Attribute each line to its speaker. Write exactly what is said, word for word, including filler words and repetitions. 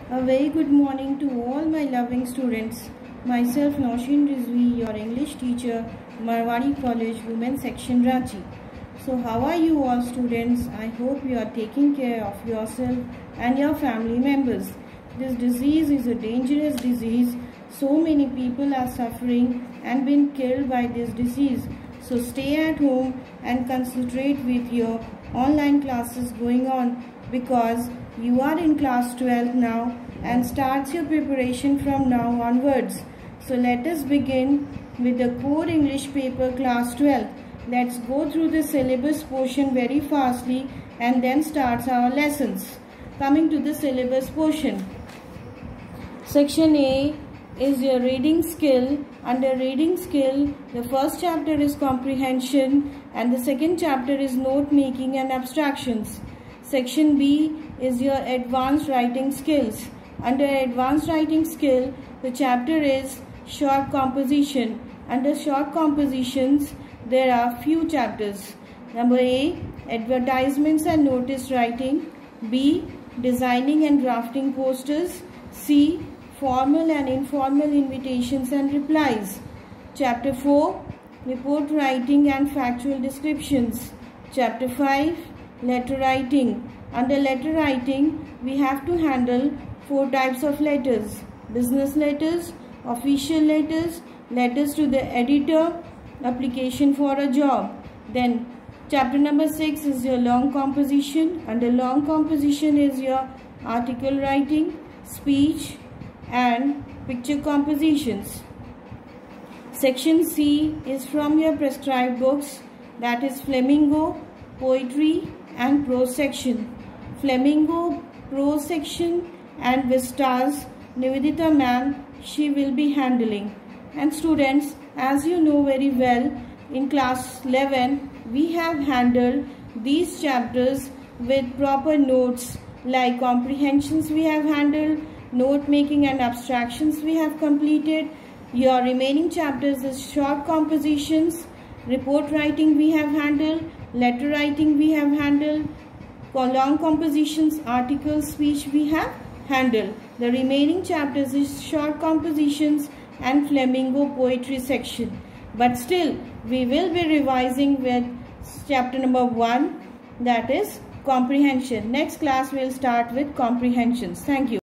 Speaker 1: A very good morning to all my loving students. Myself Nausheen Rizvi, your English teacher, Marwari College Women Section Ranchi. So how are you all students? I hope you are taking care of yourself and your family members. This disease is a dangerous disease. So many people are suffering and been killed by this disease. So stay at home and concentrate with your online classes going on, because you are in class twelve now and starts your preparation from now onwards. So let us begin with the core English paper class twelve. Let's go through the syllabus portion very fastly and then starts our lessons. Coming to the syllabus portion. Section A is your reading skill. Under reading skill, the first chapter is comprehension and the second chapter is note making and abstractions. Section B is your advanced writing skills. Under advanced writing skill, the chapter is short composition. Under short compositions, there are few chapters. Number A, advertisements and notice writing. B, designing and drafting posters. C, formal and informal invitations and replies. Chapter four, report writing and factual descriptions. Chapter five, letter writing. Under letter writing, we have to handle four types of letters: business letters, official letters, letters to the editor, application for a job. Then chapter number six is your long composition. Under long composition is your article writing, speech and picture compositions. Section C is from your prescribed books, that is Flamingo, poetry and prose section. Flamingo, prose section and Vistas, Nivedita ma'am, she will be handling. And students, as you know very well, in class eleven we have handled these chapters with proper notes, like comprehensions we have handled, note making and abstractions we have completed. Your remaining chapters is short compositions, report writing we have handled, letter writing we have handled, long compositions, articles, speech we have handled. The remaining chapters is short compositions and Flamingo poetry section. But still we will be revising with chapter number one, that is comprehension. Next class we will start with comprehensions. Thank you.